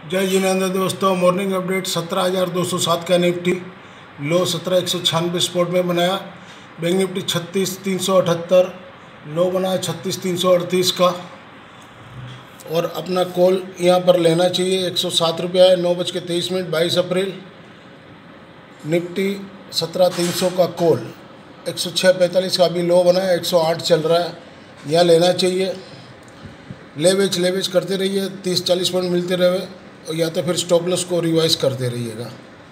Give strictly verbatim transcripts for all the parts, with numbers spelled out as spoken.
जय जिनेंद्र दोस्तों, morning update सत्रह हज़ार दो सौ सात का निफ्टी लो सत्रह एक सौ छियानवे स्पॉट में बनाया। बैंक निफ्टी छत्तीस तीन सौ अठहत्तर लो बनाया छत्तीस तीन सौ अड़तीस का। और अपना कॉल यहाँ पर लेना चाहिए, एक सौ सात रुपया है। नौ बज के तेईस मिनट बाईस अप्रैल निफ्टी सत्रह तीन सौ का कॉल एक सौ छः पैंतालीस का अभी लो बनाया, एक सौ आठ चल रहा है, यहाँ लेना चाहिए। लेवेज लेवेज करते रहिए, तीस चालीस पॉइंट मिलते रहे, या तो फिर स्टॉप लॉस को रिवाइज करते रहिएगा।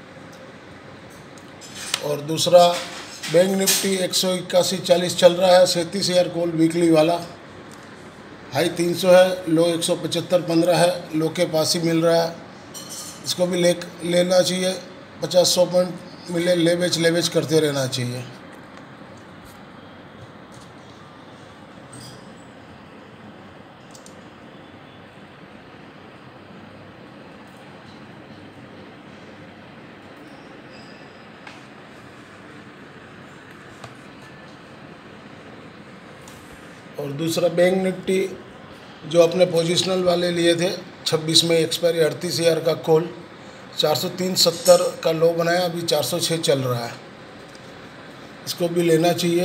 और दूसरा बैंक निफ्टी एक सौ इक्यासी चालीस चल रहा है, सैंतीस हज़ार कॉल वीकली वाला, हाई तीन सौ है, लो एक सौ पचहत्तर पंद्रह है, लो के पास ही मिल रहा है। इसको भी ले लेना चाहिए, पचास सौ पॉइंट मिले, लेवेज लेवेज करते रहना चाहिए। और दूसरा बैंक निफ्टी जो अपने पोजिशनल वाले लिए थे, छब्बीस में एक्सपायरी अड़तीस हज़ार का कॉल, चार सौ तीन सत्तर का लो बनाया, अभी चार सौ छः चल रहा है, इसको भी लेना चाहिए।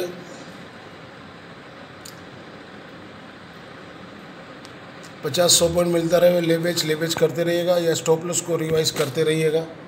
पचास सौ पॉइंट मिलता रहे, लेवेज लेवेज करते रहिएगा या स्टॉप लॉस को रिवाइज करते रहिएगा।